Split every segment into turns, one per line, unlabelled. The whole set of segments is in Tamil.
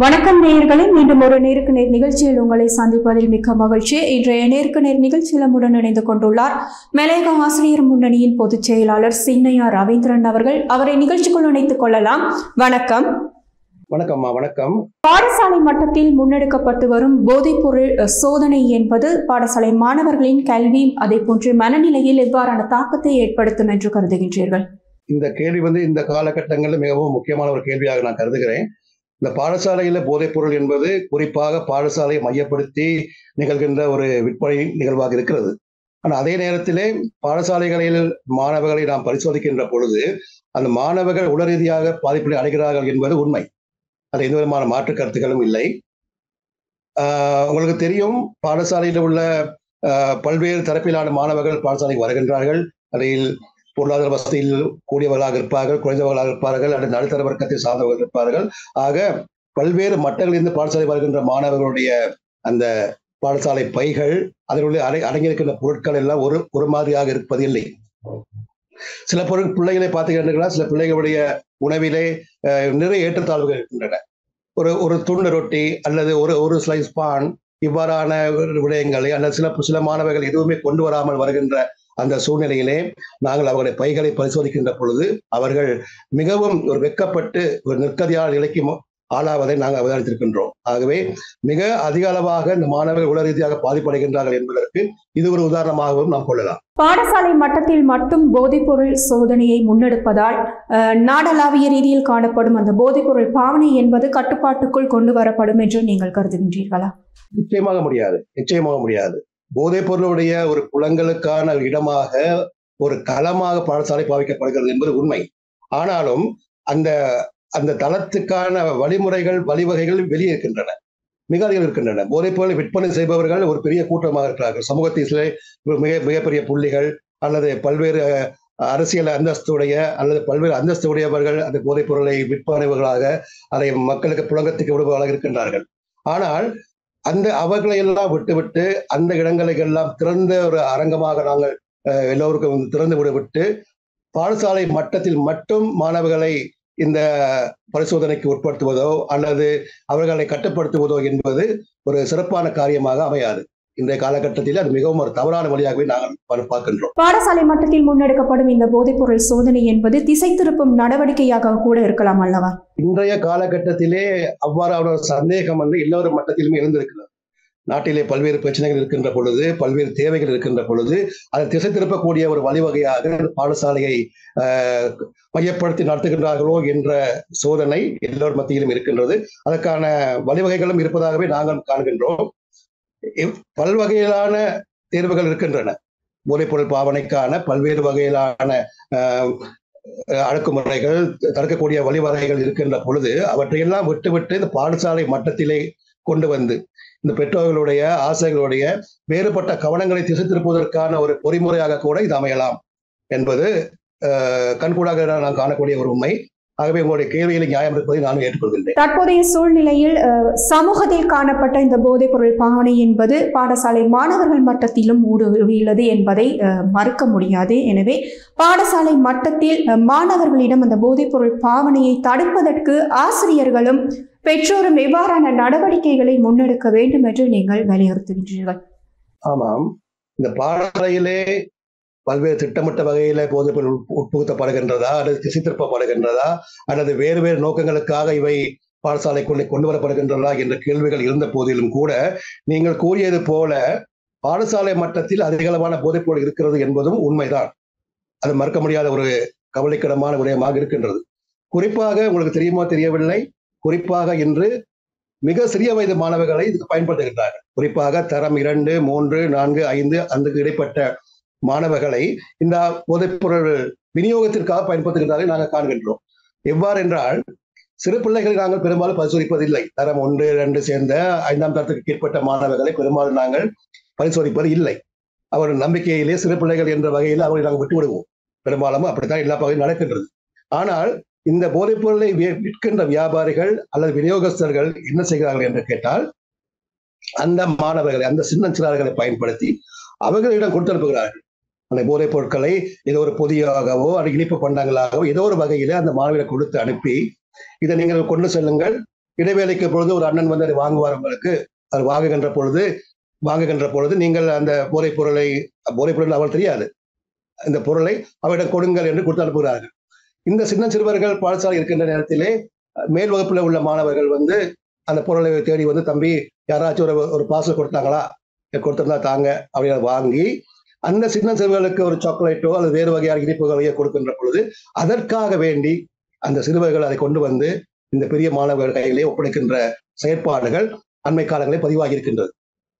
வணக்கம் நேயர்களே, மீண்டும் ஒரு நேருக்கு நேர் நிகழ்ச்சியில் உங்களை சந்திப்பதில் மிக்க மகிழ்ச்சி. இன்றைய நேருக்கு நேர் நிகழ்ச்சியில் நம்முடன் இணைந்து கொண்டுள்ளார் மலையக ஆசிரியர் முன்னணியின் பொதுச் செயலாளர் சின்னையா ரவீந்திரன் அவர்கள். அவரை நிகழ்ச்சிக்குள் இணைத்துக் கொள்ளலாம். வணக்கம்.
வணக்கம். வணக்கம்.
பாடசாலை மட்டத்தில் முன்னெடுக்கப்பட்டு வரும் போதைப்பொருள் சோதனை என்பது பாடசாலை மாணவர்களின் கல்வி அதே போன்று மனநிலையில் எவ்வாறான தாக்கத்தை ஏற்படுத்தும் என்று கருதுகின்றீர்கள்?
இந்த கேள்வி இந்த காலகட்டங்களில் மிகவும் முக்கியமான ஒரு கேள்வியாக நான் கருதுகிறேன். இந்த பாடசாலையில போதைப்பொருள் என்பது குறிப்பாக பாடசாலையை மையப்படுத்தி நிகழ்கின்ற ஒரு விற்பனை நிகழ்வாக இருக்கிறது. ஆனால் அதே நேரத்திலே பாடசாலைகளில் மாணவர்களை நாம் பரிசோதிக்கின்ற பொழுது அந்த மாணவர்கள் உடல் ரீதியாக பாதிப்பை அடைகிறார்கள் என்பது உண்மை. அது எந்த விதமான மாற்று கருத்துக்களும் இல்லை. உங்களுக்கு தெரியும், பாடசாலையில் உள்ள பல்வேறு தரப்பிலான மாணவர்கள் பாடசாலைக்கு வருகின்றார்கள். அதில் பொருளாதார வசதியில் கூடியவர்களாக இருப்பார்கள், குறைந்தவர்களாக இருப்பார்கள், அல்லது நடுத்தர வர்க்கத்தை சார்ந்தவர்கள் இருப்பார்கள். ஆக பல்வேறு மட்டங்களிலிருந்து பாடசாலை வருகின்ற மாணவர்களுடைய அந்த பாடசாலை பைகள் அதனுடைய அடங்கியிருக்கின்ற பொருட்கள் எல்லாம் ஒரு மாதிரியாக இருப்பதில்லை. சில பிள்ளைகளை பார்த்தீங்கன்னா சில பிள்ளைகளுடைய உணவிலே நிறைய ஏற்றத்தாழ்வுகள் இருக்கின்றன. ஒரு துண்டு ரொட்டி அல்லது ஒரு ஸ்லைஸ் பான் இவ்வாறான விடயங்களை அல்லது சில மாணவர்கள் எதுவுமே கொண்டு வராமல் வருகின்ற அந்த சூழ்நிலையிலே நாங்கள் அவர்களுடைய பைகளை பரிசோதிக்கின்ற பொழுது அவர்கள் மிகவும் ஒரு வெட்கப்பட்டு ஒரு நிற்கதியான நிலைக்கு ஆளாவதை நாங்கள் அவதானித்திருக்கின்றோம். ஆகவே மிக அதிக அளவாக இந்த மாணவர்கள் உடல் ரீதியாக பாதிப்படைகின்றார்கள் என்பதற்கு இது ஒரு உதாரணமாகவும் நாம் கொள்ளலாம்.
பாடசாலை மட்டத்தில் மட்டும் போதைப்பொருள் சோதனையை முன்னெடுப்பதால் நாடளாவிய ரீதியில் காணப்படும் அந்த போதைப்பொருள் பாவனை என்பது கட்டுப்பாட்டுக்குள் கொண்டு வரப்படும் என்று நீங்கள் கருதுகின்றீர்களா?
நிச்சயமாக முடியாது. போதைப் பொருளுடைய ஒரு புலங்களுக்கான இடமாக ஒரு களமாக பாடசாலை பாவிக்கப்படுகிறது என்பது உண்மை. ஆனாலும் அந்த தளத்துக்கான வழிமுறைகள் வழிவகைகள் வெளியே இருக்கின்றன, மிக அதிகம் இருக்கின்றன. போதைப் பொருளை விற்பனை செய்பவர்கள் ஒரு பெரிய கூட்டமாக இருக்கிறார்கள். சமூகத்திலே மிகப்பெரிய புள்ளிகள் அல்லது பல்வேறு அரசியல் அந்தஸ்துடைய அல்லது பல்வேறு அந்தஸ்துடையவர்கள் அந்த போதைப் பொருளை விற்பனைவர்களாக அதை மக்களுக்கு புழங்கத்துக்கு விடுபவர்களாக இருக்கின்றார்கள். ஆனால் அவர்களை எல்லாம் விட்டுவிட்டு அந்த இடங்களை எல்லாம் திறந்த ஒரு அரங்கமாக நாங்கள் எல்லோருக்கும் திறந்து விட்டு பாடசாலை மட்டத்தில் மட்டும் மாணவர்களை இந்த பரிசோதனைக்கு உட்படுத்துவதோ அல்லது அவர்களை கட்டுப்படுத்துவதோ என்பது ஒரு சிறப்பான காரியமாக அமையாது. இன்றைய காலகட்டத்தில் அது மிகவும் ஒரு தவறான வழியாகவே நாங்கள் பார்க்கின்றோம்.
பாடசாலை மட்டத்தில் முன்னெடுக்கப்படும் இந்த போதைப்பொருள் சோதனை என்பது திசை திருப்பும் நடவடிக்கையாக கூட இருக்கலாம் அல்லவா?
இன்றைய காலகட்டத்திலே அவ்வாறான சந்தேகம் எல்லோரும் மட்டத்திலுமே இருந்திருக்கிறது. நாட்டிலே பல்வேறு பிரச்சனைகள் இருக்கின்ற பொழுது, பல்வேறு தேவைகள் இருக்கின்ற பொழுது அதை திசை திருப்பக்கூடிய ஒரு வழிவகையாக பாடசாலையை மையப்படுத்தி நடத்துகின்றார்களோ என்ற சோதனை எல்லோர் மத்தியிலும் இருக்கின்றது. அதற்கான வழிவகைகளும் இருப்பதாகவே நாங்கள் காண்கின்றோம். பல்வகையிலான தேர்வுகள் இருக்கின்றன. போதைப்பொருள் பாவனைக்கான பல்வேறு வகையிலான அடக்குமுறைகள், தடுக்கக்கூடிய வழிவகைகள் இருக்கின்ற பொழுது அவற்றையெல்லாம் விட்டுவிட்டு இந்த பாடசாலை மட்டத்திலே கொண்டு வந்து இந்த பெற்றோர்களுடைய ஆசிரியர்களுடைய வேறுபட்ட கவனங்களை திசை திருப்புவதற்கான ஒரு பொறிமுறையாக கூட இது அமையலாம் என்பது கண்கூடாக நான் காணக்கூடிய ஒரு உண்மை. ஆகவே உங்களுடைய கேள்விகளை நியாயம் இருப்பதை நானும் ஏற்றுக்கொள்கின்றேன்.
தற்போதைய சூழ்நிலையில் சமூகத்தில் காணப்பட்ட இந்த போதைப் பொருள் பாவனை என்பது பாடசாலை மாணவர்கள் மட்டத்திலும் ஊடுருவியுள்ளது என்பதை மறுக்க முடியாது. எனவே பாடசாலை மட்டத்தில் மாணவர்களிடம் அந்த போதைப் பொருள் பாவனையை தடுப்பதற்கு ஆசிரியர்களும் பெற்றோரும் எவ்வாறான நடவடிக்கைகளை முன்னெடுக்க வேண்டும் என்று நீங்கள் வலியுறுத்துகின்றீர்கள்?
ஆமாம், இந்த பாடசாலையிலே பல்வேறு திட்டமிட்ட வகையில போதைப் பொருள் உட்புகுத்தப்படுகின்றதா அல்லது திசை திருப்பப்படுகின்றதா அல்லது வேறு நோக்கங்களுக்காக இவை பாடசாலைக்குள்ளே கொண்டு வரப்படுகின்றதா என்ற கேள்விகள் இருந்த போதிலும் கூட நீங்கள் கூறியது போல பாடசாலை மட்டத்தில் அதிகளவான போதைப் பொருள் இருக்கிறது என்பதும் உண்மைதான். அது மறுக்க முடியாத ஒரு கவலைக்கிடமான விடயமாக இருக்கின்றது. குறிப்பாக உங்களுக்கு தெரியுமோ தெரியவில்லை, குறிப்பாக இன்று மிக சிறிய வயது மாணவர்களை இதுக்கு பயன்படுத்துகின்றார்கள். குறிப்பாக தரம் 2, 3, 4, 5 அந்த இடைப்பட்ட மாணவர்களை இந்த போதைப்பொருள் விநியோகத்திற்காக பயன்படுத்துகின்றார்கள் நாங்கள் காண்கின்றோம். எவ்வாறு என்றால், சிறு பிள்ளைகளை நாங்கள் பெரும்பாலும் பரிசோதிப்பதில்லை. தரம் 1, 2 சேர்ந்த 5ஆம் தரத்துக்கு கீழ்ப்பட்ட மாணவர்களை பெரும்பாலும் நாங்கள் பரிசோதிப்பது இல்லை. அவர் நம்பிக்கையிலே சிறு பிள்ளைகள் என்ற வகையில் அவர்களை நாங்கள் விட்டு விடுவோம். பெரும்பாலும் அப்படித்தான் எல்லா பகுதியும் நடக்கின்றது. ஆனால் இந்த போதைப் பொருளை விற்கின்ற வியாபாரிகள் அல்லது விநியோகஸ்தர்கள் என்ன செய்கிறார்கள் என்று கேட்டால், அந்த மாணவர்களை அந்த சின்னஞ்சிறார்களை பயன்படுத்தி அவர்களிடம் கொடுத்து அனுப்புகிறார்கள். அந்த போதைப் பொருட்களை ஏதோ ஒரு பொதியாகவோ அல்லது இனிப்பு பண்டங்களாகவோ ஏதோ ஒரு வகையில அந்த மாணவர்களை கொடுத்து அனுப்பி, இதை நீங்கள் கொண்டு செல்லுங்கள், இடைவேளைக்கு பொழுது ஒரு அண்ணன் வந்து அதை வாங்குவார். உங்களுக்கு அது வாங்குகின்ற பொழுது நீங்கள் அந்த போதைப் பொருள் அவள் தெரியாது, இந்த பொருளை அவரிடம் கொடுங்கள் என்று கொடுத்து அனுப்புகிறார்கள். இந்த சின்ன சிறுவர்கள் பாடசாலை இருக்கின்ற நேரத்திலே மேல் வகுப்புல உள்ள மாணவர்கள் வந்து அந்த பொருளை தேடி வந்து, தம்பி யாராச்சும் ஒரு பார்சல் கொடுத்தாங்களா, கொடுத்திருந்தா தாங்க அப்படின்னு வாங்கி அந்த சின்ன சிறுவர்களுக்கு ஒரு சாக்லேட்டோ அல்லது வேறு வகையான இனிப்புகளையோ கொடுக்கின்ற பொழுது அதற்காக வேண்டி அந்த சிறுவர்கள் அதை கொண்டு வந்து இந்த பெரிய மாணவர்கள் கையிலே ஒப்படைக்கின்ற செயற்பாடுகள் அண்மை காலங்களில் பதிவாகி இருக்கின்றது.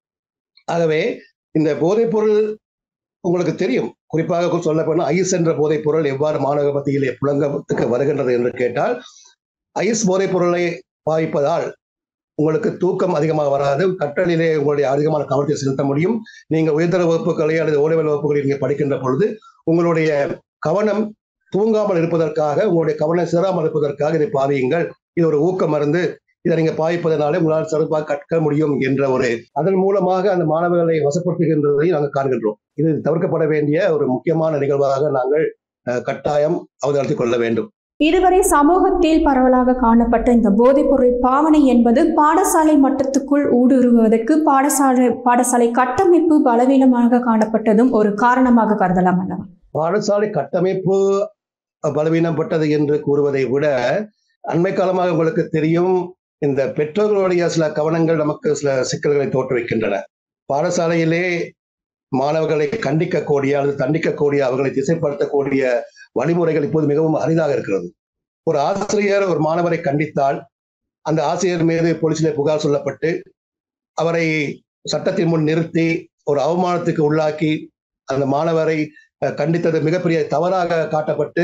ஆகவே இந்த போதைப் பொருள் உங்களுக்கு தெரியும், குறிப்பாக சொல்ல போனால் ஐஸ் என்ற போதைப் பொருள் எவ்வாறு மாணவ மத்தியிலே புழங்கத்துக்கு வருகின்றது என்று கேட்டால், ஐஸ் போதைப் பொருளை பாய்ப்பதால் உங்களுக்கு தூக்கம் அதிகமாக வராது, கற்றலிலே உங்களுடைய அதிகமான கவனத்தை செலுத்த முடியும். நீங்கள் உயர்தர வகுப்புகளை அல்லது ஓலைவல் வகுப்புகளை நீங்கள் படிக்கின்ற பொழுது உங்களுடைய கவனம் தூங்காமல் இருப்பதற்காக, உங்களுடைய கவனம் சிதறாமல் இருப்பதற்காக இதை பாவியுங்கள். இது ஒரு ஊக்க மருந்து, இதை நீங்க பாய்ப்பதனாலே உங்களால் சிறப்பாக கற்க முடியும் என்ற அதன் மூலமாக அந்த மாணவர்களை வசப்படுத்துகின்றதை நாங்கள் காண்கின்றோம். இது தவிர்க்கப்பட வேண்டிய ஒரு முக்கியமான நிகழ்வாக நாங்கள் கட்டாயம் அவதானித்துக் கொள்ள வேண்டும்.
இதுவரை சமூகத்தில் பரவலாக காணப்பட்ட இந்த போதைப்பொருள் பாவனை என்பது பாடசாலை மட்டத்துக்குள் ஊடுருவதற்கு பாடசாலை கட்டமைப்பு பலவீனமாக காணப்பட்டதும் ஒரு காரணமாக கருதலாம் அல்லவா?
பாடசாலை கட்டமைப்பு பலவீனப்பட்டது என்று கூறுவதை விட, அண்மை காலமாக உங்களுக்கு தெரியும், இந்த பெற்றோர்களுடைய சில கவனங்கள் நமக்கு சில சிக்கல்களை தோற்றுவிக்கின்றன. பாடசாலையிலே மாணவர்களை கண்டிக்கக்கூடிய அல்லது தண்டிக்கக்கூடிய, அவர்களை திசைப்படுத்தக்கூடிய வழிமுறைகள் இப்போது மிகவும் அரிதாக இருக்கிறது. ஒரு ஆசிரியர் ஒரு மாணவரை கண்டித்தால் அந்த ஆசிரியர் மீது போலீசிலே புகார் சொல்லப்பட்டு அவரை சட்டத்தின் முன் நிறுத்தி ஒரு அவமானத்துக்கு உள்ளாக்கி அந்த மாணவரை கண்டித்தது மிகப்பெரிய தவறாக காட்டப்பட்டு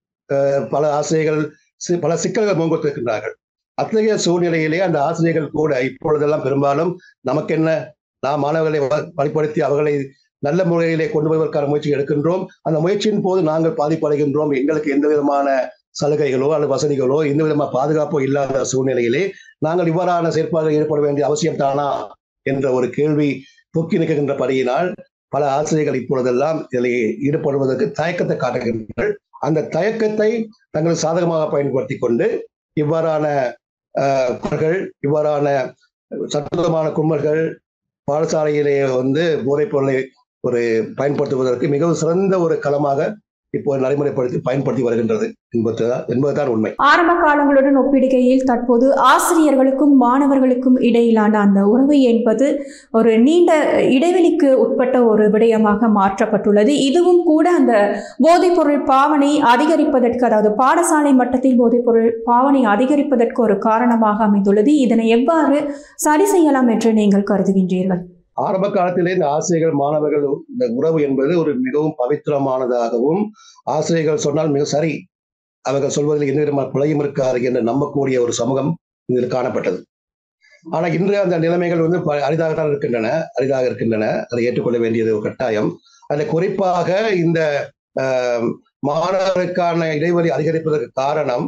பல ஆசிரியர்கள் பல சிக்கல்கள் முன்கொடுத்திருக்கின்றார்கள். அத்தகைய சூழ்நிலையிலே அந்த ஆசிரியர்கள் கூட இப்பொழுதெல்லாம் பெரும்பாலும் நமக்கென்ன, நாம் மாணவர்களை வழிப்படுத்தி அவர்களை நல்ல முறையிலே கொண்டு வருவதற்கான முயற்சி எடுக்கின்றோம், அந்த முயற்சியின் போது நாங்கள் பாதிப்படைகின்றோம், எங்களுக்கு எந்த விதமான சலுகைகளோ அல்லது வசதிகளோ எந்த விதமான பாதுகாப்போ இல்லாத சூழ்நிலையிலே நாங்கள் இவ்வாறான செயற்பாடுகளில் ஈடுபட வேண்டிய அவசியம் தானா என்ற ஒரு கேள்வி தூக்கி நிற்கின்றபடியினால் பல ஆசிரியர்கள் இப்பொழுதெல்லாம் இதில் ஈடுபடுவதற்கு தயக்கத்தை காட்டுகின்றனர். அந்த தயக்கத்தை தங்கள் சாதகமாக பயன்படுத்தி கொண்டு இவ்வாறான சட்டமான கும்பல்கள் பாடசாலையிலே வந்து போதைப் பொருளை பயன்படுத்துவதற்கு மிகவும் சிறந்த ஒரு களமாக இப்போ பயன்படுத்தி வருகின்றது என்பதுதான் உண்மை.
ஆரம்ப காலங்களுடன் ஒப்பிடுகையில் தற்போது ஆசிரியர்களுக்கும் மாணவர்களுக்கும் இடையிலான அந்த உறவு என்பது ஒரு நீண்ட இடைவெளிக்கு உட்பட்ட ஒரு விடயமாக மாற்றப்பட்டுள்ளது. இதுவும் கூட அந்த போதைப்பொருள் பாவனை அதிகரிப்பதற்கு, அதாவது பாடசாலை மட்டத்தில் போதைப்பொருள் பாவனை அதிகரிப்பதற்கு ஒரு காரணமாக அமைந்துள்ளது. இதனை எவ்வாறு சரி செய்யலாம் என்று நீங்கள் கருதுகின்றீர்கள்?
ஆரம்ப காலத்திலே இந்த ஆசிரியர்கள் மாணவர்கள் இந்த உறவு என்பது ஒரு மிகவும் பவித்திரமானதாகவும், ஆசிரியர்கள் சொன்னால் மிக சரி, அவர்கள் சொல்வதில் எந்த விதமான பிழையும் இருக்காது என்று நம்பக்கூடிய ஒரு சமூகம் இதில் காணப்பட்டது. ஆனா இன்று அந்த நிலைமைகள் வந்து அரிதாக இருக்கின்றன. அதை ஏற்றுக்கொள்ள வேண்டியது ஒரு கட்டாயம். அதில் குறிப்பாக இந்த மாணவருக்கான இடைவெளி அதிகரிப்பதற்கு காரணம்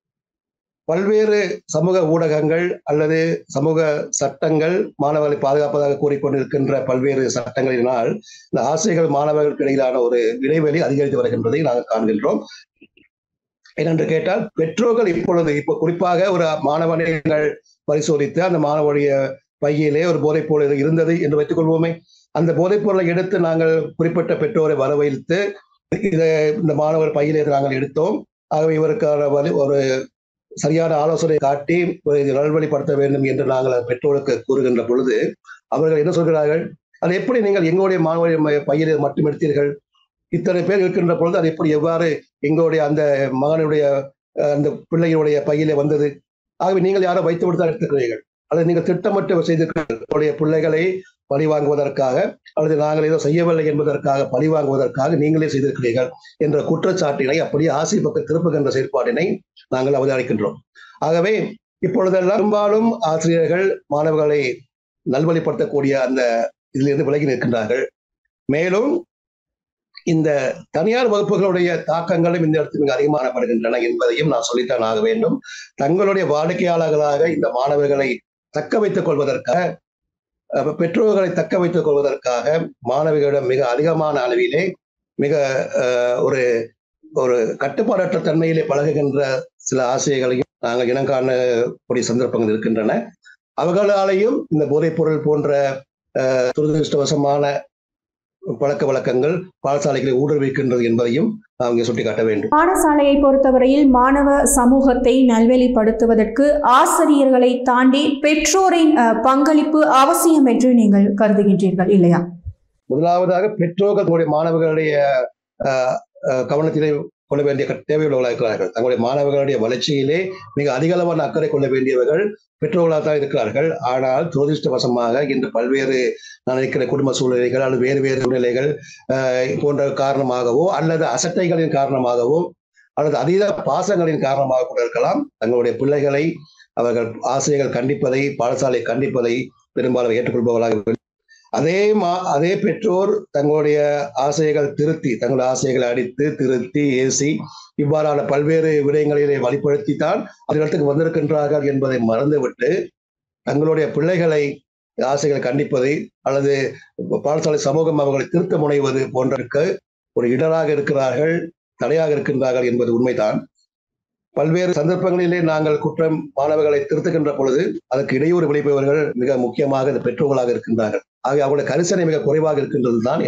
பல்வேறு சமூக ஊடகங்கள் அல்லது சமூக சட்டங்கள் மாணவர்களை பாதுகாப்பதாக கூறிக்கொண்டிருக்கின்ற பல்வேறு சட்டங்களினால் இந்த ஆசிரியர்கள் மாணவர்களுக்கு இடையிலான ஒரு இடைவெளி அதிகரித்து வருகின்றதை நாங்கள் காண்கின்றோம். ஏனென்று கேட்டால், பெற்றோர்கள் இப்போ குறிப்பாக ஒரு மாணவனை பரிசோதித்து அந்த மாணவனுடைய பையிலே ஒரு போதைப் பொருள் இருந்தது என்று வைத்துக் கொள்வோமே, அந்த போதைப் பொருளை எடுத்து நாங்கள் குறிப்பிட்ட பெற்றோரை வரவழைத்து இந்த மாணவர் பையிலே நாங்கள் எடுத்தோம், ஆகவே இவருக்கான ஒரு சரியான ஆலோசனை காட்டி நல்வழிப்படுத்த வேண்டும் என்று நாங்கள் பெற்றோருக்கு கூறுகின்ற பொழுது அவர்கள் என்ன சொல்கிறார்கள், அதை எப்படி நீங்கள் எங்களுடைய மாணவருடைய பையிலே மட்டும் எடுத்தீர்கள், இத்தனை பேர் இருக்கின்ற பொழுது அது எவ்வாறு எங்களுடைய அந்த மகனுடைய அந்த பிள்ளைகளுடைய பையிலே வந்தது, ஆகவே நீங்கள் யாரோ வைத்து விட்டு தான் எடுத்துக்கிறீர்கள், அல்லது நீங்கள் திட்டமிட்டு செய்திருக்கிறீர்கள், பிள்ளைகளை பழி வாங்குவதற்காக அல்லது நாங்கள் ஏதோ செய்யவில்லை என்பதற்காக பழி வாங்குவதற்காக நீங்களே செய்திருக்கிறீர்கள் என்ற குற்றச்சாட்டினை அப்படியே ஆசிரியர் பக்கம் திருப்புகின்ற செயற்பாட்டினை நாங்கள் அவதானிக்கின்றோம். ஆகவே இப்பொழுதெல்லாம் பெரும்பாலும் ஆசிரியர்கள் மாணவர்களை நல்வழிப்படுத்தக்கூடிய அந்த இதிலிருந்து விலகி நிற்கின்றார்கள். மேலும் இந்த தனியார் வகுப்புகளுடைய தாக்கங்களும் இந்த இடத்தில் மிக அதிகமானப்படுகின்றன என்பதையும் நான் சொல்லித்தான் ஆக வேண்டும். தங்களுடைய வாடிக்கையாளர்களாக இந்த மாணவர்களை தக்க வைத்துக் கொள்வதற்காக, பெற்றோர்களை தக்க வைத்துக் கொள்வதற்காக மாணவிகளிடம் மிக அதிகமான அளவிலே மிக ஒரு ஒரு கட்டுப்பாடற்ற தன்மையிலே பழகுகின்ற சில ஆசைகளையும் நாங்கள் இனங்காணக்கூடிய சந்தர்ப்பங்கள் இருக்கின்றன. அவர்களாலேயும் இந்த போதைப் பொருள் போன்ற துரதிருஷ்டவசமான பழக்க வழக்கங்கள் பாடசாலைகளை ஊடுருவிக்கின்றது என்பதையும் அவங்க சுட்டிக்காட்ட வேண்டும்.
பாடசாலையை பொறுத்தவரையில் மாணவ சமூகத்தை நல்வழிப்படுத்துவதற்கு ஆசிரியர்களை தாண்டி பெற்றோரின் பங்களிப்பு அவசியம் என்று நீங்கள் கருதுகின்றீர்கள் இல்லையா?
முதலாவதாக பெற்றோர்கள் மாணவர்களுடைய கவனத்திலே கொள்ள வேண்டிய தேவையுள்ளவர்களாக இருக்கிறார்கள். தங்களுடைய மாணவர்களுடைய வளர்ச்சியிலே மிக அதிக அளவான அக்கறை கொள்ள வேண்டியவர்கள் பெற்றோர்களாக தான் இருக்கிறார்கள். ஆனால் துரதிருஷ்டவசமாக இன்று பல்வேறு நினைக்கிற குடும்ப சூழ்நிலைகள் அல்லது வேறு வேறு சூழ்நிலைகள் போன்ற காரணமாகவோ அல்லது அசட்டைகளின் காரணமாகவோ அல்லது அதீத பாசங்களின் காரணமாக கூட இருக்கலாம், தங்களுடைய பிள்ளைகளை அவர்கள் ஆசிரியர்கள் கண்டிப்பதை, பாடசாலை கண்டிப்பதை பெரும்பாலும் ஏற்றுக்கொள்பவர்களாக அதே பெற்றோர் தங்களுடைய ஆசைகள் தங்களுடைய ஆசைகளை அடித்து திருத்தி ஏசி இவ்வாறான பல்வேறு விடயங்களிலே வழிப்படுத்தித்தான் அவர்களுக்கு வந்திருக்கின்றார்கள் என்பதை மறந்துவிட்டு தங்களுடைய பிள்ளைகளை ஆசைகளை கண்டிப்பதை அல்லது பாடசாலை சமூகம் அவர்களை திருத்த முனைவது போன்றதற்கு ஒரு இடராக இருக்கிறார்கள், தடையாக இருக்கின்றார்கள் என்பது உண்மைதான். பல்வேறு சந்தர்ப்பங்களிலே நாங்கள் குற்றம் மாணவர்களை திருத்துகின்ற பொழுது அதற்கு இடையூறு விளைப்பவர்கள் மிக முக்கியமாக இந்த பெற்றோர்களாக இருக்கின்றார்கள். ஆகிய அவருடைய கரிசனை மிக குறைவாக இருக்கின்றது தான்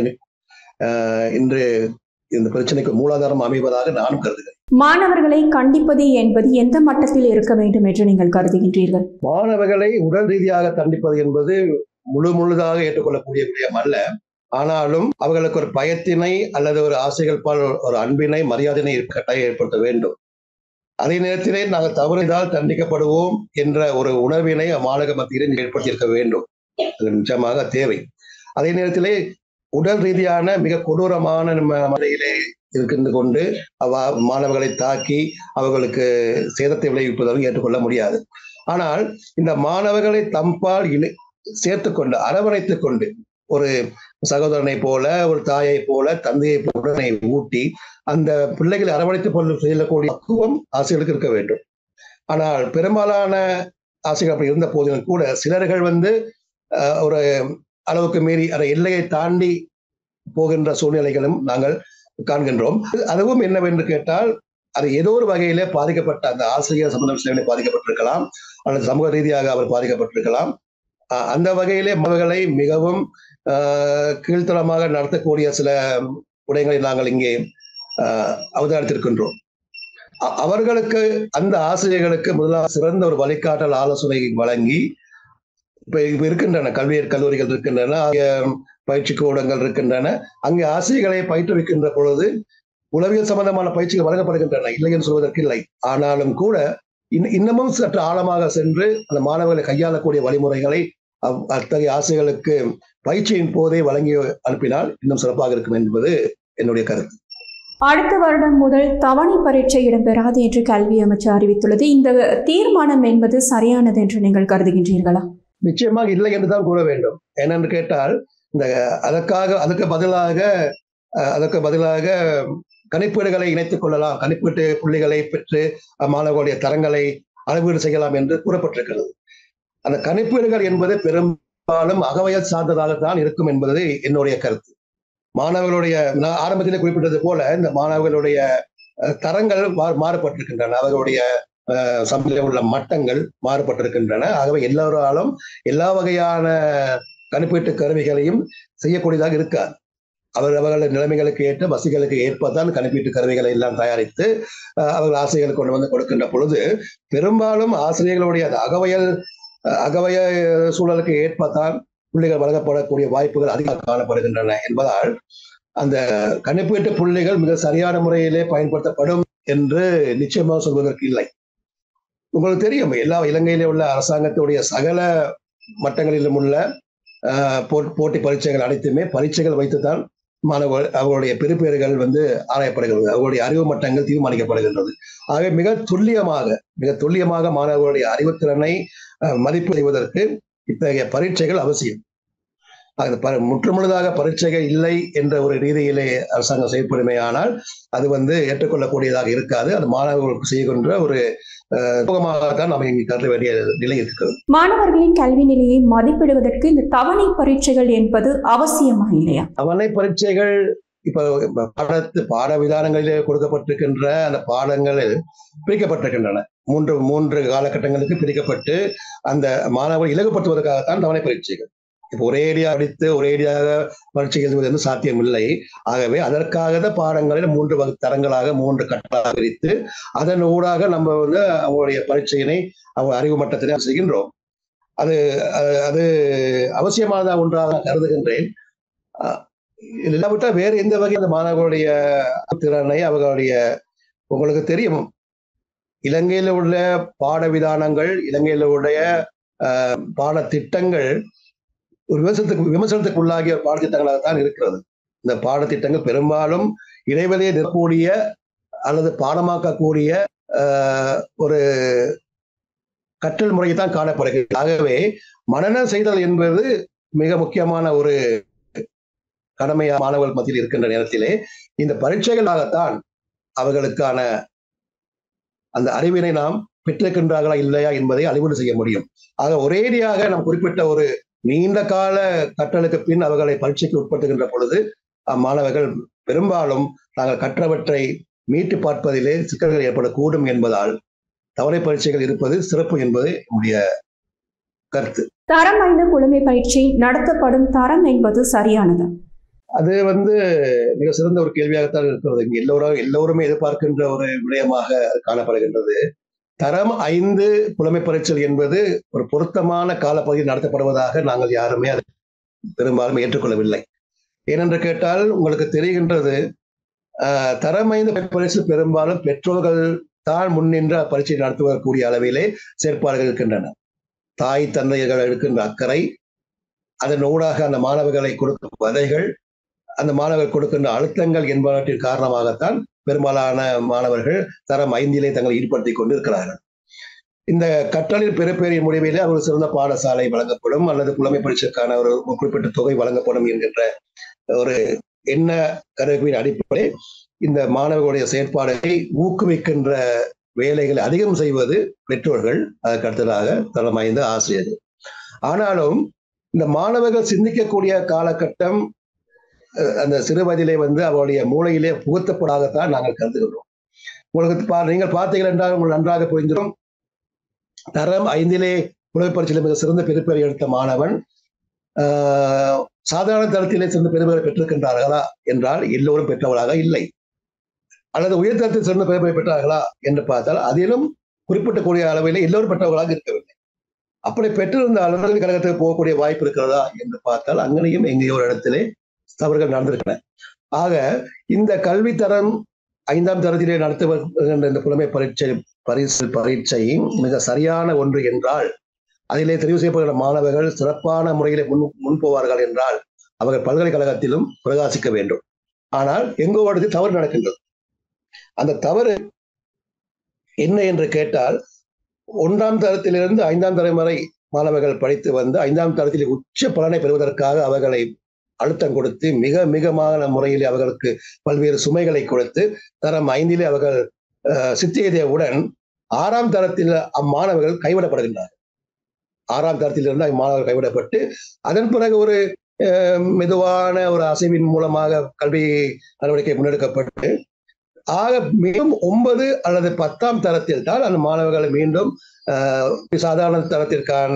இன்று இந்த பிரச்சனைக்கு மூலாதாரம் அமைவதாக நானும் கருதுகிறேன்.
மாணவர்களை கண்டிப்பது என்பது எந்த மட்டத்தில் இருக்க வேண்டும் என்று நீங்கள் கருதுகின்றீர்கள்?
மாணவர்களை உடல் ரீதியாக கண்டிப்பது என்பது முழுதாக ஏற்றுக்கொள்ளக்கூடிய விடயம் அல்ல. ஆனாலும் அவர்களுக்கு ஒரு பயத்தினை அல்லது ஒரு ஆசைகள் பால் ஒரு அன்பினை மரியாதையினை கட்டாயம் ஏற்படுத்த வேண்டும். அதே நேரத்திலே நாங்கள் தவறுதால் தண்டிக்கப்படுவோம் என்ற ஒரு உணர்வினை மாணவ மத்தியிலே ஏற்படுத்தியிருக்க வேண்டும். அது நிச்சயமாக தேவை. அதே நேரத்திலே உடல் ரீதியான மிக கொடூரமான முறையிலே இருந்து கொண்டு மாணவர்களை தாக்கி அவர்களுக்கு சேதத்தை விளைவிப்பதாக ஏற்றுக்கொள்ள முடியாது. ஆனால் இந்த மாணவர்களை தம்பால் சேர்த்துக்கொண்டு அரவணைத்துக் கொண்டு ஒரு சகோதரனை போல, ஒரு தாயை போல, தந்தையை போல ஊட்டி அந்த பிள்ளைகளை அரவணைத்துக் கொண்டு செல்லக்கூடிய பக்குவம் ஆசிரியர்களுக்கு இருக்க வேண்டும். ஆனால் பெரும்பாலான ஆசிரியர்கள் அப்படி இருந்த போதிலும் கூட சிலர்கள் ஒரு அளவுக்கு மீறி அந்த எல்லையை தாண்டி போகின்ற சூழ்நிலைகளும் நாங்கள் காண்கின்றோம். அதுவும் என்னவென்று கேட்டால், அது ஏதோ ஒரு வகையிலே பாதிக்கப்பட்ட அந்த ஆசிரியர் சம்பந்த விஷயங்களை பாதிக்கப்பட்டிருக்கலாம் அல்லது சமூக ரீதியாக அவர் பாதிக்கப்பட்டிருக்கலாம். அந்த வகையிலே மாணவர்களை மிகவும் கீழ்த்தரமாக நடத்தக்கூடிய சில விடயங்களை நாங்கள் இங்கே அவதானித்திருக்கின்றோம். அவர்களுக்கு அந்த ஆசிரியர்களுக்கு முதலாக சிறந்த ஒரு வழிகாட்டல் ஆலோசனை வழங்கி இப்ப இருக்கின்றன கல்லூரிகள் இருக்கின்றன, பயிற்சி கூடங்கள் இருக்கின்றன. அங்கே ஆசிரியர்களை பயிற்றுவிக்கின்ற பொழுது உளவியல் சம்பந்தமான பயிற்சிகள் வழங்கப்படுகின்றன, இல்லை என்று சொல்வதற்கு இல்லை. ஆனாலும் கூட இன்னமும் சற்று ஆழமாக சென்று அந்த மாணவர்களை கையாளக்கூடிய வழிமுறைகளை அத்தகைய ஆசிரியர்களுக்கு பயிற்சியின் போதே வழங்கி அனுப்பினால் இன்னும் சிறப்பாக இருக்கும் என்பது என்னுடைய கருத்து.
அடுத்த வருடம் முதல் தவணை பரீட்சை இடம்பெறாது என்று கல்வி அமைச்சர் அறிவித்துள்ளது. இந்த தீர்மானம் என்பது சரியானது என்று நீங்கள் கருதுகின்றீர்களா?
நிச்சயமாக இல்லை என்றுதான் கூற வேண்டும். ஏனென்று கேட்டால் அதுக்கு பதிலாக கணிப்பீடுகளை இணைத்துக் கொள்ளலாம், கணிப்பீட்டு புள்ளிகளை பெற்று மாணவர்களுடைய தரங்களை அளவீடு செய்யலாம் என்று கூறப்பட்டிருக்கிறது. அந்த கணிப்பீடுகள் என்பது பெரும்பாலும் அகவயல் சார்ந்ததாகத்தான் இருக்கும் என்பது என்னுடைய கருத்து. மாணவர்களுடைய ஆரம்பத்திலே குறிப்பிட்டது போல இந்த மாணவர்களுடைய தரங்கள் மாறுபட்டிருக்கின்றன, அவர்களுடைய சமநிலை உள்ள மட்டங்கள் மாறுபட்டிருக்கின்றன. ஆகவே எல்லோராலும் எல்லா வகையான கணிப்பீட்டு கருவிகளையும் செய்யக்கூடியதாக இருக்காது. அவர்கள் நிலைமைகளுக்கு ஏற்ற வசதிகளுக்கு ஏற்பதான் கணிப்பீட்டு கருவிகளை எல்லாம் தயாரித்து அவர்கள் ஆசிரியர்கள் கொண்டு வந்து கொடுக்கின்ற பொழுது பெரும்பாலும் ஆசிரியர்களுடைய அகவய சூழலுக்கு ஏற்பதான் புள்ளிகள் வழங்கப்படக்கூடிய வாய்ப்புகள் அதிகம் காணப்படுகின்றன என்பதால் அந்த கணிப்பீட்டு புள்ளிகள் மிக சரியான முறையிலே பயன்படுத்தப்படும் என்று நிச்சயமாக சொல்வதற்கு இல்லை. உங்களுக்கு தெரியும், இலங்கையிலே உள்ள அரசாங்கத்துடைய சகல மட்டங்களிலும் உள்ள போட்டி பரீட்சைகள் அனைத்துமே பரீட்சைகள் வைத்துத்தான் மாணவர்கள் அவர்களுடைய பெறுபேறுகள் ஆராயப்படுகிறது, அவர்களுடைய அறிவு மட்டங்கள் தீர்மானிக்கப்படுகின்றது. ஆகவே மிக துல்லியமாக மாணவர்களுடைய அறிவுத்திறனை மதிப்பு செய்வதற்கு இத்தகைய பரீட்சைகள் அவசியம். முற்றுமுழுதாக பரீட்சைகள் இல்லை என்ற ஒரு ரீதியிலே அரசாங்கம் செயல்படுமையானால் அது ஏற்றுக்கொள்ளக்கூடியதாக இருக்காது. அது மாணவர்களுக்கு செய்கின்ற ஒரு முகமாகத்தான் நாம் இங்கு கருத வேண்டிய நிலை இருக்கிறது.
மாணவர்களின் கல்வி நிலையை மதிப்பிடுவதற்கு இந்த தவணை பரீட்சைகள் என்பது அவசியமா இல்லையா?
தவணை பரீட்சைகள் இப்ப பாட விதானங்களிலே கொடுக்கப்பட்டிருக்கின்ற அந்த பாடங்களில் பிரிக்கப்பட்டிருக்கின்றன. மூன்று காலகட்டங்களுக்கு பிரிக்கப்பட்டு அந்த மாணவர் இலகுப்படுத்துவதற்காகத்தான் தவணை பரீட்சைகள். இப்போ ஒரேடியாக அடித்து ஒரேடியாக பரீட்சை எழுதுவது வந்து சாத்தியம் இல்லை. ஆகவே அதற்காக பாடங்களில் 3 தரங்களாக 3 கட்டங்களாக பிரித்து அதன் ஊடாக நம்ம வந்து அவங்களுடைய பரீட்சையினை அவங்க அறிவு மட்டத்தினை செய்கின்றோம். அது அது அவசியமான ஒன்றாக கருதுகின்றேன். இல்லாவிட்டால் வேறு எந்த வகை அந்த மாணவர்களுடைய திறனை அவர்களுடைய உங்களுக்கு தெரியும், இலங்கையில் உள்ள பாட விதானங்கள், இலங்கையில் உடைய பாடத்திட்டங்கள் ஒரு விமர்சனத்துக்கு உள்ளாகிய பாடத்திட்டங்களாகத்தான் இருக்கிறது. இந்த பாடத்திட்டங்கள் பெரும்பாலும் இடைவெளியை நிற்கக்கூடிய அல்லது பாடமாக்கக்கூடிய ஒரு கற்றல் முறையை தான் காணப்படுகிறது. ஆகவே மனனம் செய்தல் என்பது மிக முக்கியமான ஒரு கடமையா மாணவர்கள் மத்தியில் இருக்கின்ற நேரத்திலே இந்த பரீட்சைகளாகத்தான் அவர்களுக்கான அந்த அறிவினை நாம் பெற்றிருக்கின்றார்களா இல்லையா என்பதை அளவீடு செய்ய முடியும். ஆக ஒரேடியாக நாம் குறிப்பிட்ட ஒரு நீண்ட கால கற்றலுக்கு பின் அவர்களை பரீட்சைக்கு உட்படுத்துகின்ற பொழுது அம்மாணவர்கள் பெரும்பாலும் தாங்கள் கற்றவற்றை மீட்டு பார்ப்பதிலே சிக்கல்கள் ஏற்படக்கூடும் என்பதால் தவணை பரீட்சைகள் இருப்பது சிறப்பு என்பது என்னுடைய கருத்து.
தரம் 5 புலமை பரீட்சை நடத்தப்படும் தரம் என்பது சரியானது?
அது வந்து மிக சிறந்த ஒரு கேள்வியாகத்தான் இருக்கிறது. இங்க எல்லோருமே எதிர்பார்க்கின்ற ஒரு விடயமாக காணப்படுகின்றது. தரம் 5 புலமை பரீட்சை என்பது ஒரு பொருத்தமான காலப்பகுதியில் நடத்தப்படுவதாக நாங்கள் யாருமே அதை பெரும்பாலும் ஏற்றுக்கொள்ளவில்லை. ஏனென்று கேட்டால் உங்களுக்கு தெரிகின்றது, தரம் 5 பரீட்சை பெரும்பாலும் பெற்றோர்கள் தான் முன்னின்ற பரீட்சை நடத்துவதற்குரிய அளவிலே செயற்பாடுகள் இருக்கின்றன. தாய் தந்தையர்கள் எடுக்கின்ற அக்கறை, அதன் ஊடாக அந்த மாணவர்களை கொடுக்கும் வதைகள், அந்த மாணவர்கள் கொடுக்கின்ற அழுத்தங்கள் என்பவற்றின் காரணமாகத்தான் பெரும்பாலான மாணவர்கள் தரம் 5 தங்களை ஈடுபடுத்திக் கொண்டிருக்கிறார்கள். இந்த கற்றலின் பெறுபேறின் முடிவிலே அவர்கள் சிறந்த பாடசாலை வழங்கப்படும் அல்லது புலமை பரீட்சைக்கான ஒரு குறிப்பிட்ட தொகை வழங்கப்படும் என்கின்ற ஒரு எண்ண கருவியின் அடிப்படையில் இந்த மாணவர்களுடைய செயற்பாடுகளை ஊக்குவிக்கின்ற வேலைகளை அதிகம் செய்வது பெற்றோர்கள், அதற்கு அடுத்ததாக தரம் 5 ஆசிரியர்கள். ஆனாலும் இந்த மாணவர்கள் சிந்திக்கக்கூடிய காலகட்டம் அந்த சிறு வயதிலே வந்து அவருடைய மூளையிலே புகுத்தப்படாகத்தான் நாங்கள் கருதுகிறோம். உங்களுக்கு நீங்கள் பார்த்தீர்கள் என்றால் உங்களுக்கு நன்றாக புரிந்திடும். தரம் 5 புலமை பரீட்சையில் மிக சிறந்த பெறுபேறு எடுத்த மாணவன் சாதாரண தரத்திலே சிறந்த பெறுபேறு பெற்றிருக்கின்றார்களா என்றால் எல்லோரும் பெற்றவர்களாக இல்லை. அல்லது உயர்தரத்தில் சிறந்த பெறுபேறு பெற்றார்களா என்று பார்த்தால் அதிலும் குறிப்பிட்டக்கூடிய அளவிலே எல்லோரும் பெற்றவர்களாக இருக்கவில்லை. அப்படி பெற்றிருந்தாலும் கழகத்துக்கு போகக்கூடிய வாய்ப்பு இருக்கிறதா என்று பார்த்தால் அங்கனையும் எங்கேயோ ஒரு இடத்திலே தவறுகள் நடந்திருக்கின்றன. ஆக இந்த கல்வி தரம் 5ஆம் தரத்திலே நடத்துகின்ற இந்த புலமை பரீட்சை மிக சரியான ஒன்று என்றால், அதிலே தெரிவு செய்யப்படுகிற மாணவர்கள் சிறப்பான முறையிலே முன் போவார்கள் என்றால் அவர்கள் பல்கலைக்கழகத்திலும் பிரகாசிக்க வேண்டும். ஆனால் எங்கோ இடத்தில் தவறு நடக்கின்றது. அந்த தவறு என்ன என்று கேட்டால், 1ஆம் தரத்திலிருந்து 5ஆம் தரம் வரை மாணவர்கள் படித்து வந்து 5ஆம் தரத்தில் உச்ச பலனை பெறுவதற்காக அவர்களை அழுத்தம் கொடுத்து மிக மிகமான முறையில் அவர்களுக்கு பல்வேறு சுமைகளை கொடுத்து தரம் 5 அவர்கள் சித்தியதையுடன் 6ஆம் தரத்தில் அம்மாணவர்கள் கைவிடப்படுகின்றார்கள். 6ஆம் தரத்திலிருந்து அம்மாணவர்கள் கைவிடப்பட்டு அதன் பிறகு ஒரு மெதுவான ஒரு அசைவின் மூலமாக கல்வி நடவடிக்கை முன்னெடுக்கப்பட்டு ஆக மீண்டும் 9 அல்லது 10ஆம் தரத்தில் தான் அந்த மாணவர்களை மீண்டும் சாதாரண தரத்திற்கான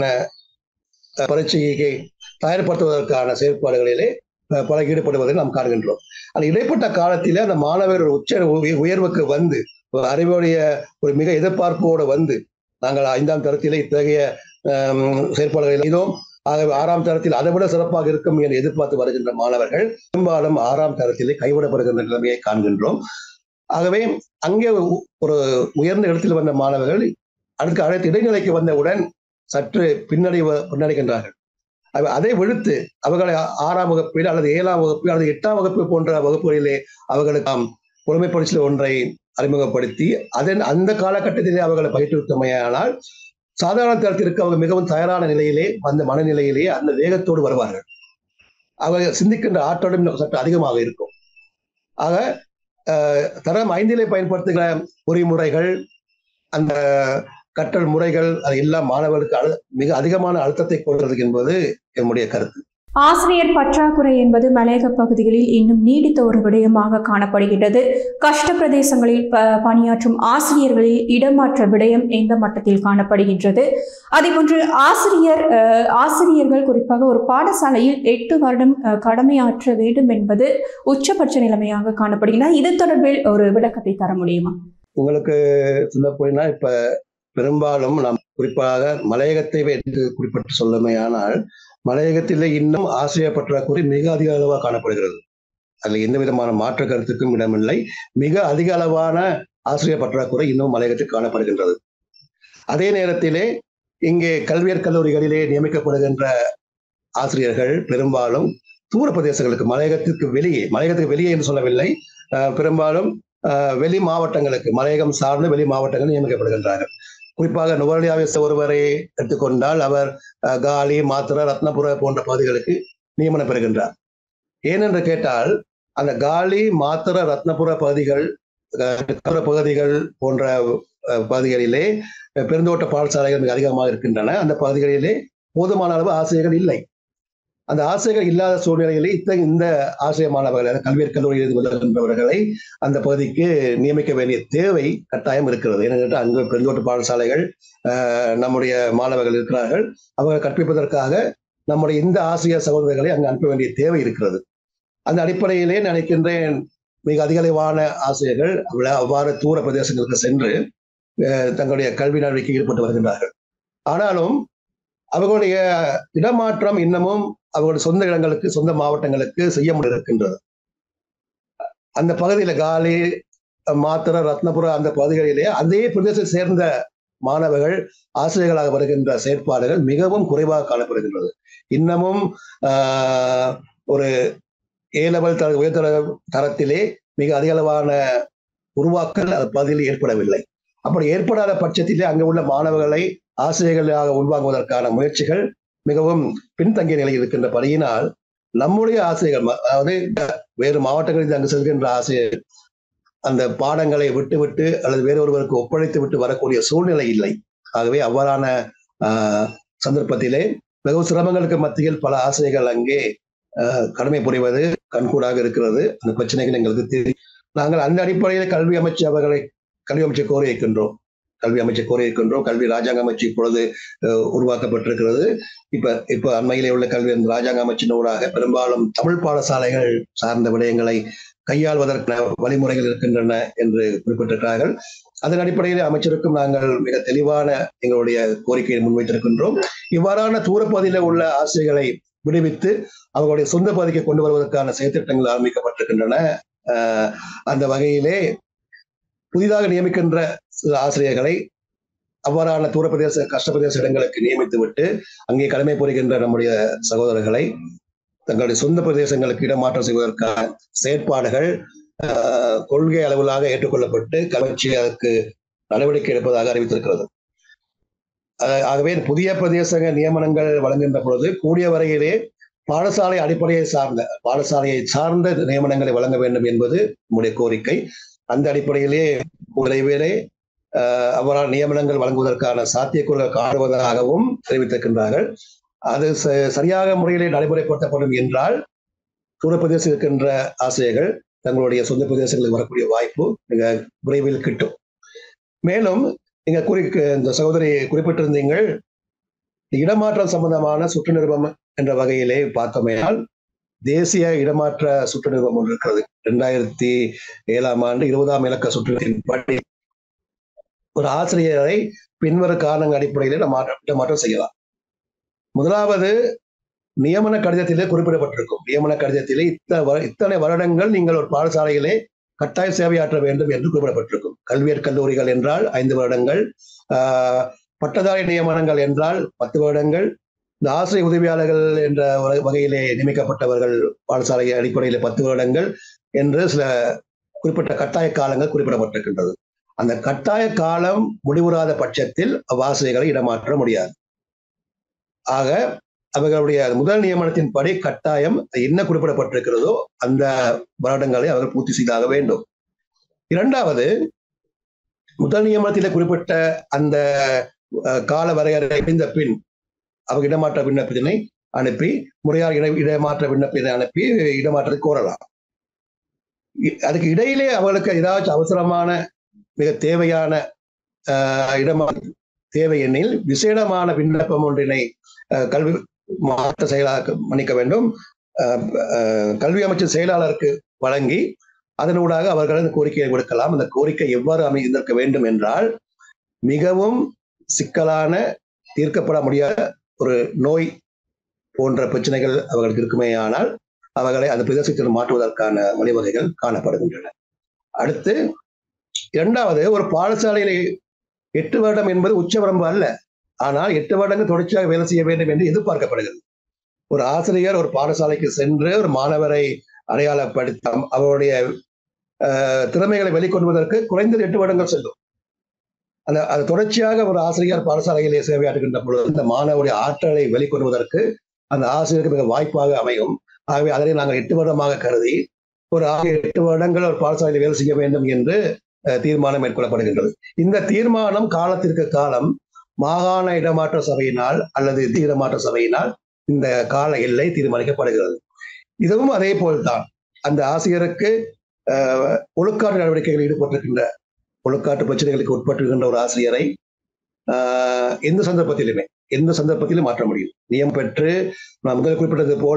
பரீட்சையை தயார்படுத்துவதற்கான செயற்பாடுகளிலே பல ஈடுபடுவதை நாம் காண்கின்றோம். அந்த இடைப்பட்ட காலத்திலே அந்த மாணவர்கள் உச்ச உயர்வுக்கு வந்து அறிவுடைய ஒரு மிக எதிர்பார்ப்போடு வந்து நாங்கள் 5ஆம் தரத்திலே இத்தகைய செயற்பாடுகள் செய்தோம், ஆகவே 6ஆம் தரத்தில் அதை விட சிறப்பாக இருக்கும் என்று எதிர்பார்த்து வருகின்ற மாணவர்கள் பெரும்பாலும் 6ஆம் தரத்திலே கைவிடப்படுகின்ற நிலைமையை காண்கின்றோம். ஆகவே அங்கே ஒரு உயர்ந்த இடத்தில் வந்த மாணவர்கள் அடுத்த இடைநிலைக்கு வந்தவுடன் சற்று பின்னடைகின்றார்கள். அதை விடுத்து அவர்களை 6ஆம் வகுப்பில் அல்லது 7ஆம் வகுப்பில் அல்லது 8ஆம் வகுப்பு போன்ற வகுப்புகளிலே அவர்களுக்கு புலமை பரீட்சை ஒன்றை அறிமுகப்படுத்தி அந்த காலகட்டத்திலே அவர்களை பயிற்றுவித்தமையானால் சாதாரண தரத்திற்கு அவங்க மிகவும் தயாரான நிலையிலே அந்த மனநிலையிலேயே அந்த வேகத்தோடு வருவார்கள். அவர்கள் சிந்திக்கின்ற ஆற்றலும் சற்று அதிகமாக இருக்கும். ஆக தரம் 5 பயன்படுத்துகிற பொறிமுறைகள், அந்த கற்றல் முறைகள், அது எல்லா மாணவர்களுக்கு மிக அதிகமான அழுத்தத்தை கொடுக்கிறது என்பது என்னுடைய கருத்து.
ஆசிரியர் பற்றாக்குறை என்பது மலையக பகுதிகளில் இன்னும் நீடித்த ஒரு விடயமாக காணப்படுகின்றது. கஷ்ட பிரதேசங்களில் பணியாற்றும் ஆசிரியர்களில் இடமாற்ற விடயம் எந்த மட்டத்தில் காணப்படுகின்றது? அதேபோன்று ஆசிரியர்கள் குறிப்பாக ஒரு பாடசாலையில் 8 வருடம் கடமையாற்ற வேண்டும் என்பது உச்சபட்ச நிலைமையாக காணப்படுகின்றன. இது தொடர்பில் ஒரு விளக்கத்தை தர முடியுமா?
உங்களுக்கு சொல்ல போனா இப்ப பெரும்பாலும் நாம் குறிப்பாக மலையகத்தை வைத்து குறிப்பிட்டு சொல்லுமையானால் மலையகத்திலே இன்னும் ஆசிரியர் பற்றாக்குறை மிக அதிக அளவாக காணப்படுகிறது. அதில் எந்த விதமான மாற்று கருத்துக்கும் இடமில்லை. மிக அதிக அளவான ஆசிரியர் பற்றாக்குறை இன்னும் மலையகத்தில் காணப்படுகின்றது. அதே நேரத்திலே இங்கே கல்வியற் கல்லூரிகளிலே நியமிக்கப்படுகின்ற ஆசிரியர்கள் பெரும்பாலும் தூர பிரதேசங்களுக்கு மலையகத்துக்கு வெளியே என்று சொல்லவில்லை, பெரும்பாலும் வெளி மாவட்டங்களுக்கு மலையகம் சார்ந்த வெளி மாவட்டங்கள் நியமிக்கப்படுகின்றார்கள். குறிப்பாக நுவரெலியாவை ஒருவரை எடுத்துக்கொண்டால் அவர் காலி, மாத்திர, ரத்னபுர போன்ற பகுதிகளுக்கு நியமனம் பெறுகின்றார். ஏனென்று கேட்டால் அந்த காலி, மாத்திர, ரத்னபுர பகுதிகள் போன்ற பகுதிகளிலே பெருந்தோட்ட பாடசாலைகள் மிக அதிகமாக இருக்கின்றன. அந்த பகுதிகளிலே போதுமான அளவு ஆசிரியர்கள் இல்லை. அந்த ஆசிரியர்கள் இல்லாத சூழ்நிலையிலே இந்த ஆசிரியர் மாணவர்கள் கல்வியற் கல்லூரியில் வருகின்றவர்களை அந்த பகுதிக்கு நியமிக்க வேண்டிய தேவை கட்டாயம் இருக்கிறது. ஏனென்றால் அங்கு பெருந்தோட்ட பாடசாலைகள் நம்முடைய மாணவர்கள் இருக்கிறார்கள். அவர்கள் கற்பிப்பதற்காக நம்முடைய இந்த ஆசிரியர் சகோதரர்களை அங்கு அனுப்ப வேண்டிய தேவை இருக்கிறது. அந்த அடிப்படையிலே நினைக்கின்றேன் மிக அதிகளவான ஆசிரியர்கள் அவ்வாறு தூர பிரதேசங்களுக்கு சென்று தங்களுடைய கல்வி நடவடிக்கை ஈடுபட்டு வருகின்றார்கள். ஆனாலும் அவர்களுடைய இடமாற்றம் இன்னமும் அவர்களுடைய சொந்த இடங்களுக்கு, சொந்த மாவட்டங்களுக்கு செய்ய முடியிருக்கின்றது. அந்த பகுதியில காலி, மாத்திர, ரத்னபுர அந்த பகுதிகளிலே அதே பிரதேசத்தை சேர்ந்த மாணவர்கள் ஆசிரியர்களாக வருகின்ற செயற்பாடுகள் மிகவும் குறைவாக காணப்படுகின்றது. இன்னமும் ஒரு A-level உயர்தர தரத்திலே மிக அதிக அளவான உருவாக்கல் அந்த பகுதியில் ஏற்படவில்லை. அப்படி ஏற்படாத பட்சத்திலே அங்கு உள்ள மாணவர்களை ஆசிரியர்களாக உள்வாங்குவதற்கான முயற்சிகள் மிகவும் பின்தங்கிய நிலையில் இருக்கின்ற படியினால் நம்முடைய ஆசிரியர்கள், அதாவது வேறு மாவட்டங்களில் அங்கு செல்கின்ற ஆசிரியர் அந்த பாடங்களை விட்டு அல்லது வேறொருவருக்கு ஒப்படைத்து விட்டு வரக்கூடிய சூழ்நிலை இல்லை. ஆகவே அவ்வாறான சந்தர்ப்பத்திலே மிகவும் சிரமங்களுக்கு மத்தியில் பல ஆசிரியர்கள் அங்கே கடமை புரிவது கண்கூடாக இருக்கிறது. அந்த பிரச்சனைகள் எங்களுக்கு தெரியும். நாங்கள் அந்த அடிப்படையில் கல்வி அமைச்சர் கோரி இருக்கின்றோம். கல்வி ராஜாங்க அமைச்சு இப்பொழுது உருவாக்கப்பட்டிருக்கிறது. இப்ப அண்மையிலே உள்ள கல்வி ராஜாங்க அமைச்சின் ஊடாக பெரும்பாலும் தமிழ் பாடசாலைகள் சார்ந்த விடயங்களை கையாள்வதற்கான வழிமுறைகள் இருக்கின்றன என்று குறிப்பிட்டிருக்கிறார்கள். அதன் அடிப்படையில் அமைச்சருக்கும் நாங்கள் மிக தெளிவான எங்களுடைய கோரிக்கையை முன்வைத்திருக்கின்றோம். இவ்வாறான தூரப்பகுதியில் உள்ள ஆசிரியர்களை விடுவித்து அவர்களுடைய சொந்த பகுதிக்கு கொண்டு வருவதற்கான செயற்திட்டங்கள் ஆரம்பிக்கப்பட்டிருக்கின்றன. அந்த வகையிலே புதிதாக நியமிக்கின்ற சில ஆசிரியர்களை அவ்வாறான தூரப்பிரதேச கஷ்டப்பிரதேச இடங்களுக்கு நியமித்து விட்டு அங்கே கடமை புரிகின்ற நம்முடைய சகோதரர்களை தங்களுடைய சொந்த பிரதேசங்களுக்கு இடமாற்றம் செய்வதற்கான செயற்பாடுகள் கொள்கை அளவிலாக ஏற்றுக்கொள்ளப்பட்டு கல்வி அதற்கு நடவடிக்கை எடுப்பதாக அறிவித்திருக்கிறது. ஆகவே புதிய பிரதேச நியமனங்கள் வழங்குகின்ற பொழுது கூடிய வரையிலே பாடசாலையை சார்ந்த நியமனங்களை வழங்க வேண்டும் என்பது நம்முடைய கோரிக்கை. அந்த அடிப்படையிலே விரைவிலே அவ்வாறான நியமனங்கள் வழங்குவதற்கான சாத்தியக்கூறுகள் காணுவதாகவும் தெரிவித்திருக்கின்றார்கள். அது சரியாக முறையிலே நடைமுறைப்படுத்தப்படும் என்றால் தூர பிரதேசம் இருக்கின்ற ஆசிரியர்கள் தங்களுடைய சொந்த பிரதேசங்களுக்கு வரக்கூடிய வாய்ப்பு மிக விரைவில் கிட்டும். மேலும் நீங்க இந்த சகோதரி குறிப்பிட்டிருந்தீங்கள், இடமாற்றம் சம்பந்தமான சுற்று நிருபம் என்ற வகையிலே பார்த்தோமேனால் தேசிய இடமாற்ற சுற்று நிருபம் ஒன்று இருக்கிறது. 2007ஆம் ஆண்டு 20ஆம் இலக்க சுற்றுப்படி ஒரு ஆசிரியரை பின்வரும் காரணங்கள் அடிப்படையிலே இடமாற்றம் செய்யலாம். முதலாவது, நியமன கடிதத்திலே குறிப்பிடப்பட்டிருக்கும். நியமன கடிதத்திலே இத்தனை வருடங்கள் நீங்கள் ஒரு பாடசாலையிலே கட்டாய சேவையாற்ற வேண்டும் என்று குறிப்பிடப்பட்டிருக்கும். கல்வியற் கல்லூரிகள் என்றால் 5 வருடங்கள், பட்டதாரி நியமனங்கள் என்றால் 10 வருடங்கள், இந்த ஆசிரியர் உதவியாளர்கள் என்ற வகையிலே நியமிக்கப்பட்டவர்கள் பாடசாலை அடிப்படையில் 10 வருடங்கள் என்று சில குறிப்பிட்ட கட்டாய காலங்கள் குறிப்பிடப்பட்டிருக்கின்றது. அந்த கட்டாய காலம் முடிவுறாத பட்சத்தில் அவ்வாசிரியர்களை இடமாற்ற முடியாது. ஆக அவர்களுடைய முதல் நியமனத்தின் படி கட்டாயம் என்ன குறிப்பிடப்பட்டிருக்கிறதோ அந்த வருடங்களை அவர்கள் பூர்த்தி செய்தாக வேண்டும். இரண்டாவது, முதல் நியமனத்தில் குறிப்பிட்ட அந்த கால வரையறை முடிந்த பின் அவங்க இடமாற்ற விண்ணப்பத்தினை அனுப்பி முறையாக இடமாற்ற விண்ணப்பத்தை அனுப்பி இடமாற்றத்தை கோரலாம். அதுக்கு இடையிலே அவர்களுக்கு ஏதாச்சும் அவசரமான மிக தேவையான தேவை எண்ணில் விசேடமான விண்ணப்பம் ஒன்றினை கல்வி மாவட்ட செயலாளர் மன்னிக்க வேண்டும் கல்வி அமைச்சர் செயலாளருக்கு வழங்கி அதனூடாக அவர்கள் கோரிக்கையை கொடுக்கலாம். அந்த கோரிக்கை எவ்வாறு அமைந்திருக்க வேண்டும் என்றால், மிகவும் சிக்கலான தீர்க்கப்பட முடியாத ஒரு நோய் போன்ற பிரச்சனைகள் அவர்களுக்கு இருக்குமேயானால் அவர்களை அந்த பிரதேசத்தில் மாற்றுவதற்கான வழிவகைகள் காணப்படுகின்றன. அடுத்து இரண்டாவது, ஒரு பாடசாலையிலே 8 வருடம் என்பது உச்சவரம்பு அல்ல. ஆனால் 8 வருடங்கள் தொடர்ச்சியாக வேலை செய்ய வேண்டும் என்று எதிர்பார்க்கப்படுகிறது. ஒரு ஆசிரியர் ஒரு பாடசாலைக்கு சென்று ஒரு மாணவரை அடையாளப்படுத்த அவருடைய திறமைகளை வெளிக்கொண்டுவதற்கு குறைந்தது 8 வருடங்கள் செல்லும். அது தொடர்ச்சியாக ஒரு ஆசிரியர் பாடசாலையிலே சேவையாற்றுகின்ற பொழுது இந்த மாணவருடைய ஆற்றலை வெளிக்கொண்டுவதற்கு அந்த ஆசிரியருக்கு மிக வாய்ப்பாக அமையும். ஆகவே அதனை நாங்கள் 8 வருடமாக கருதி ஒரு 8 வருடங்கள் ஒரு பாடசாலையில் வேலை செய்ய வேண்டும் என்று தீர்மானம் மேற்கொள்ளப்படுகின்றது. இந்த தீர்மானம் காலத்திற்கு காலம் மாகாண இடமாற்ற சபையினால் அல்லது இடமாற்ற சபையினால் இந்த கால எல்லை தீர்மானிக்கப்படுகிறது. இதுவும் அதே போல்தான். அந்த ஆசிரியருக்கு ஒழுக்காற்று நடவடிக்கைகளில் ஈடுபட்டிருக்கின்ற ஒழுக்காற்று பிரச்சனைகளுக்கு உட்பட்டிருக்கின்ற ஒரு ஆசிரியரை எந்த சந்தர்ப்பத்திலும் மாற்ற முடியும். நியமனம் பெற்று நான் முதல் குறிப்பிட்டது போல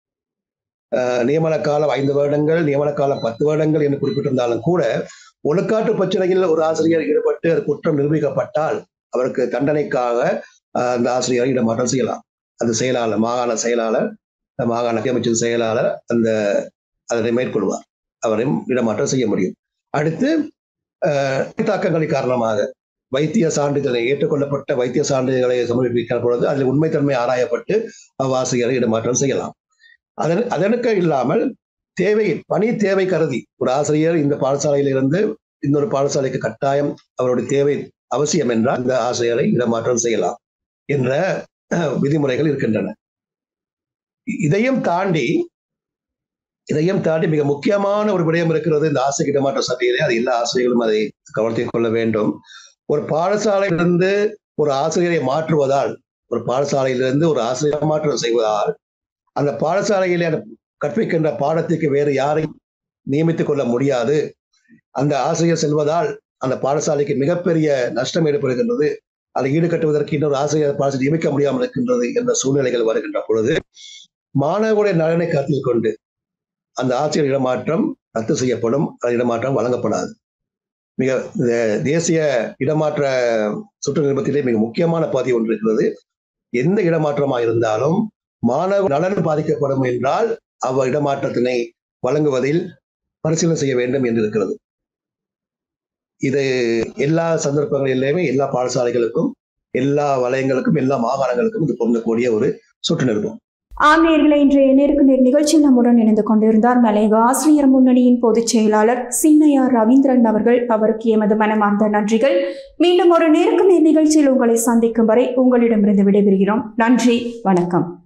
நியமன காலம் 5 வருடங்கள், நியமன காலம் 10 வருடங்கள் என்று குறிப்பிட்டிருந்தாலும் கூட ஒழுக்காற்று பிரச்சனையில் ஒரு ஆசிரியர் ஈடுபட்டு அது குற்றம் நிரூபிக்கப்பட்டால் அவருக்கு தண்டனைக்காக அந்த ஆசிரியரை இடமாற்றம் செய்யலாம். அது செயலாளர், மாகாண செயலாளர், மாகாண அமைச்சர் செயலாளர் அதனை மேற்கொள்வார். அவரையும் இடமாற்றம் செய்ய முடியும். அடுத்து தாக்கங்களின் காரணமாக வைத்திய சான்றிதழை ஏற்றுக்கொள்ளப்பட்ட வைத்திய சான்றிதழ்களை சமர்ப்பிக்கிற பொழுது அதில் உண்மைத்தன்மை ஆராயப்பட்டு ஆசிரியரை இடமாற்றம் செய்யலாம். அதற்கு இல்லாமல் பணி தேவை கருதி ஒரு ஆசிரியர் இந்த பாடசாலையிலிருந்து இன்னொரு பாடசாலைக்கு கட்டாயம் அவருடைய தேவை அவசியம் என்றால் இந்த ஆசிரியரை இடமாற்றம் செய்யலாம் என்ற விதிமுறைகள் இருக்கின்றன. இதையும் தாண்டி மிக முக்கியமான ஒரு விடயம் இருக்கிறது இந்த ஆசிரியர் இடமாற்ற சபையிலே. அது எல்லா ஆசிரியர்களும் அதை கவனத்தில் கொள்ள வேண்டும். ஒரு பாடசாலையிலிருந்து ஒரு ஆசிரியரை மாற்றுவதால், ஒரு பாடசாலையிலிருந்து ஒரு ஆசிரியர் மாற்றம் செய்வதால் அந்த பாடசாலையிலே கற்பிக்கின்ற பாடத்துக்கு வேறு யாரையும் நியமித்துக் கொள்ள முடியாது. அந்த ஆசிரியர் செல்வதால் அந்த பாடசாலைக்கு மிகப்பெரிய நஷ்டம் ஏற்படுகின்றது. அதை ஈடுகட்டுவதற்கு இன்னொரு ஆசிரியர் பாடசாலை நியமிக்க முடியாமல் இருக்கின்றது என்ற சூழ்நிலைகள் வருகின்ற பொழுது மாணவர்களுடைய நலனை கருத்தில் கொண்டு அந்த ஆசிரியர் இடமாற்றம் ரத்து செய்யப்படும். இடமாற்றம் வழங்கப்படாது. தேசிய இடமாற்ற சுற்று நிருபத்திலே மிக முக்கியமான பகுதி ஒன்று இருக்கிறது. எந்த இடமாற்றமாக இருந்தாலும் மாணவர் நலன் பாதிக்கப்படும் என்றால் அவர் இடமாற்றத்தினை வழங்குவதில் பரிசீலனை செய்ய வேண்டும் என்று இருக்கிறது. இது எல்லா சந்தர்ப்பங்களிலுமே எல்லா பாடசாலைகளுக்கும், எல்லா வலயங்களுக்கும், எல்லா மாகாணங்களுக்கும் இது பொருந்தக்கூடிய ஒரு சுற்று நிருபம்.
நேயர்களே, இன்றைய நேருக்கு நேர் நிகழ்ச்சியில் நம்முடன் இணைந்து கொண்டிருந்தார் மலையக ஆசிரியர் முன்னணியின் பொதுச் செயலாளர் சின்னையா ரவீந்திரன் அவர்கள். அவருக்கு எமது மனமார்ந்த நன்றிகள். மீண்டும் ஒரு நேருக்கு நேர் நிகழ்ச்சியில் உங்களை சந்திக்கும் வரை உங்களிடமிருந்து விடைபெறுகிறோம். நன்றி, வணக்கம்.